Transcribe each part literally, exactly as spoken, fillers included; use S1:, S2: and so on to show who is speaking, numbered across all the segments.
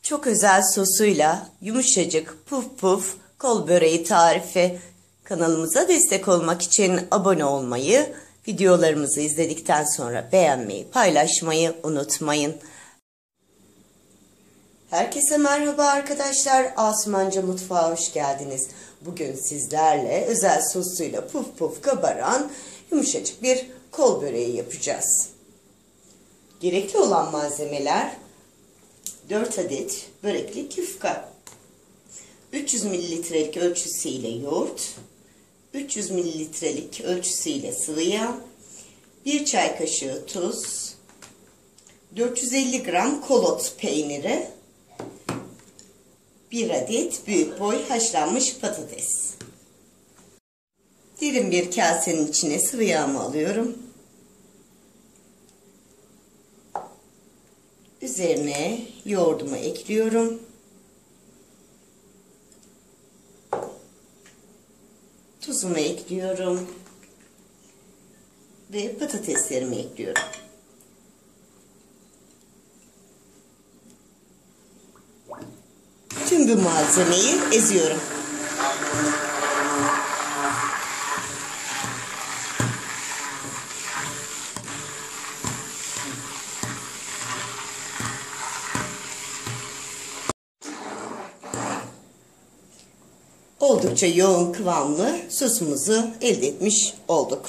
S1: Çok özel sosuyla yumuşacık puf puf kol böreği tarifi. Kanalımıza destek olmak için abone olmayı, videolarımızı izledikten sonra beğenmeyi, paylaşmayı unutmayın. Herkese merhaba arkadaşlar. Asumanca Mutfağa hoş geldiniz. Bugün sizlerle özel sosuyla puf puf kabaran yumuşacık bir kol böreği yapacağız. Gerekli olan malzemeler: dört adet böreklik yufka, üç yüz mililitrelik ölçüsüyle yoğurt, üç yüz mililitrelik ölçüsüyle sıvı yağ, bir çay kaşığı tuz, dört yüz elli gram kolot peyniri, bir adet büyük boy haşlanmış patates. Derin bir kasenin içine sıvı yağımı alıyorum. Üzerine yoğurdumu ekliyorum. Tuzumu ekliyorum. Ve patateslerimi ekliyorum. Tüm bu malzemeyi eziyorum. Oldukça yoğun kıvamlı sosumuzu elde etmiş olduk.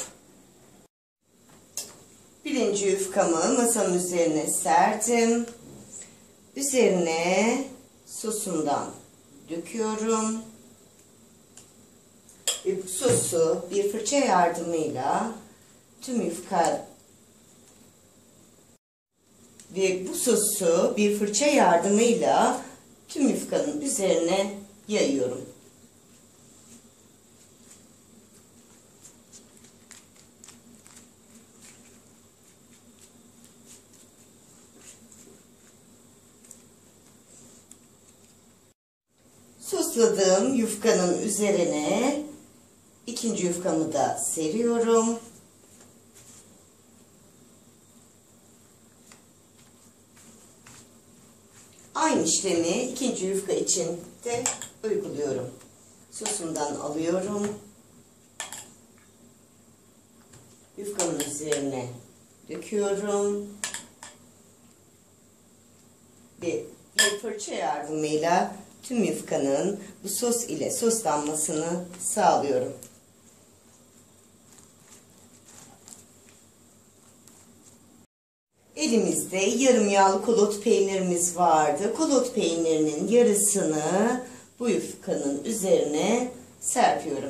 S1: Birinci yufkamı masanın üzerine serdim. Üzerine sosumdan döküyorum. Ve bu sosu bir fırça yardımıyla tüm yufka ve bu sosu bir fırça yardımıyla tüm yufkanın üzerine yayıyorum. Sosladığım yufkanın üzerine ikinci yufkamı da seriyorum. Aynı işlemi ikinci yufka için de uyguluyorum. Sosumdan alıyorum. Yufkamın üzerine döküyorum. Ve bir fırça yardımıyla tüm yufkanın bu sos ile soslanmasını sağlıyorum. Elimizde yarım yağlı kolot peynirimiz vardı. Kolot peynirinin yarısını bu yufkanın üzerine serpiyorum.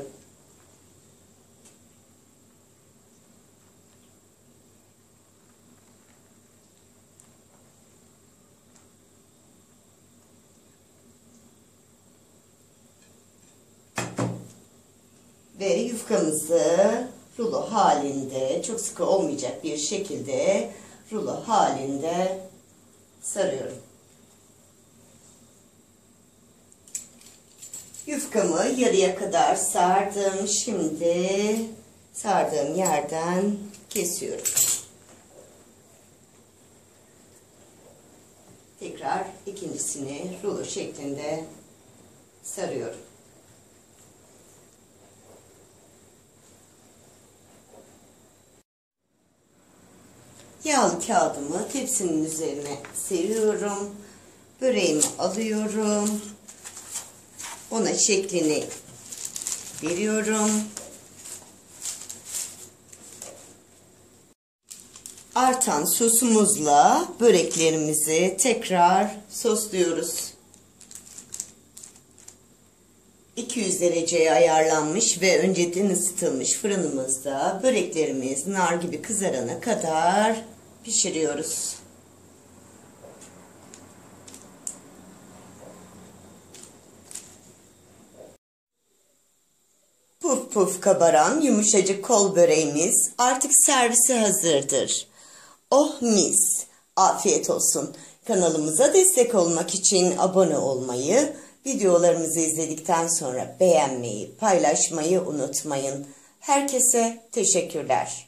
S1: Ve yufkamızı rulo halinde, çok sıkı olmayacak bir şekilde rulo halinde sarıyorum. Yufkamı yarıya kadar sardım. Şimdi sardığım yerden kesiyorum. Tekrar ikincisini rulo şeklinde sarıyorum. Yağlı kağıdımı tepsinin üzerine seriyorum. Böreğimi alıyorum. Ona şeklini veriyorum. Artan sosumuzla böreklerimizi tekrar sosluyoruz. iki yüz dereceye ayarlanmış ve önceden ısıtılmış fırınımızda böreklerimiz nar gibi kızarana kadar pişiriyoruz. Puf puf kabaran yumuşacık kol böreğimiz artık servise hazırdır. Oh mis! Afiyet olsun. Kanalımıza destek olmak için abone olmayı, videolarımızı izledikten sonra beğenmeyi, paylaşmayı unutmayın. Herkese teşekkürler.